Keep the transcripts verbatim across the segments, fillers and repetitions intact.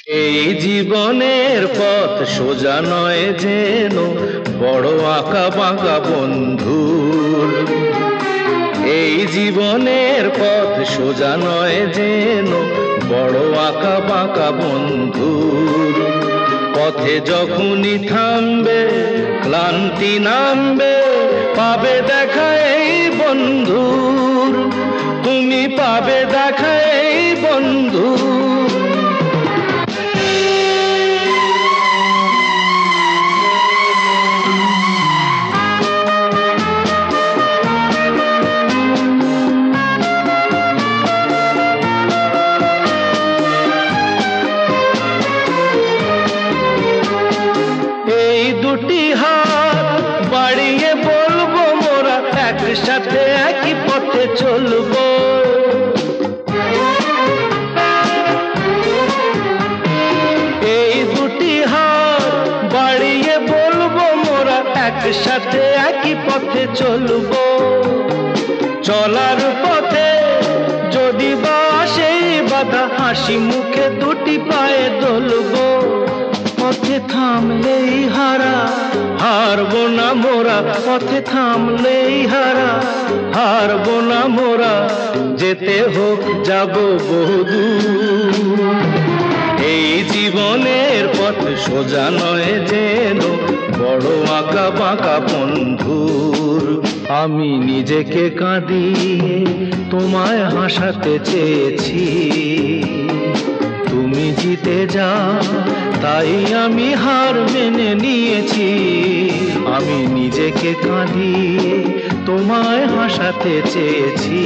এই জীবনের পথ সোজা নয় যেন বড় আঁকা বাঁকা বন্ধুর। এই জীবনের পথ সোজা নয় যেন বড় আঁকা বাঁকা বন্ধুর। পথে যখনই থামবে ক্লান্তি নামবে পাবে দেখা এই বন্ধুর। তুমি পাবে দেখা এই বন্ধুর। দুটি হাত বাড়িয়ে বলবো মোরা একসাথে একই পথে চলবো। এই দুটি হাত বাড়িয়ে বলবো মোরা একসাথে একই পথে চলবো। চলার পথে যদি বা সেই বাধা হাসি মুখে দুটি পায়ে দলবো। পথে থামলেই হারা হারবো না মোরা, পথে থামলেই হারা হারবো না মোরা। যেতে হোক যাব বহুদূর। এই জীবনের পথ সোজা নয় যেন বড় আঁকা বাঁকা বন্ধুর। আমি নিজেকে কাঁদিয়ে তোমায় হাসাতে চেয়েছি, তুমি জিতে যাও তাই আমি হার মেনে নিয়েছি। আমি নিজেকে কাঁদিয়ে তোমায় হাসাতে চেয়েছি।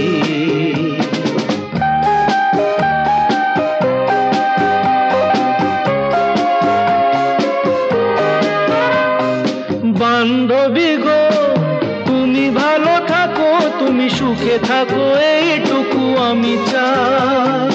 বান্ধবী গো তুমি ভালো থাকো, তুমি সুখে থাকো এইটুকু আমি চাই।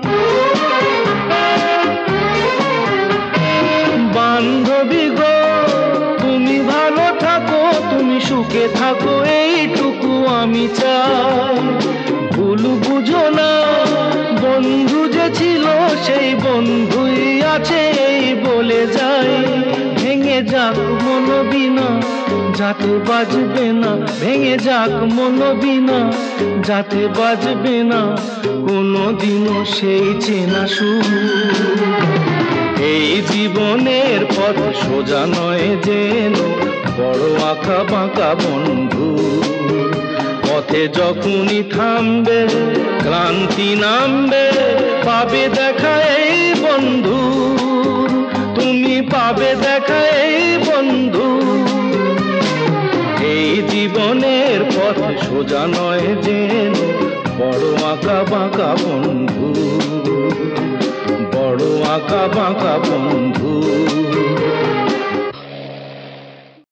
বান্ধবী গো তুমি ভালো থাকো, তুমি সুখে থাকো এইটুকু আমি চাই। ভুল বুঝো না বন্ধু যে ছিল সেই বন্ধুই আছে এই বলে যাই। ভেঙে যাক মনোবিনা যাতে বাজবে না, ভেঙে যাক মনোবিনা যাতে বাজবে না কোনোদিনও সেই চেনা সুর। এই জীবনের পথ সোজা নয় যেন বড় আঁকা বাঁকা বন্ধু। পথে যখনই থামবে ক্লান্তি নামবে পাবে দেখা এই বন্ধু। তুমি পাবে দেখা এই বন্ধু। এই জীবনের পথ সোজা নয় যেন বড় আঁকা বাঁকা বন্ধু, বড় আঁকা বাঁকা বন্ধু।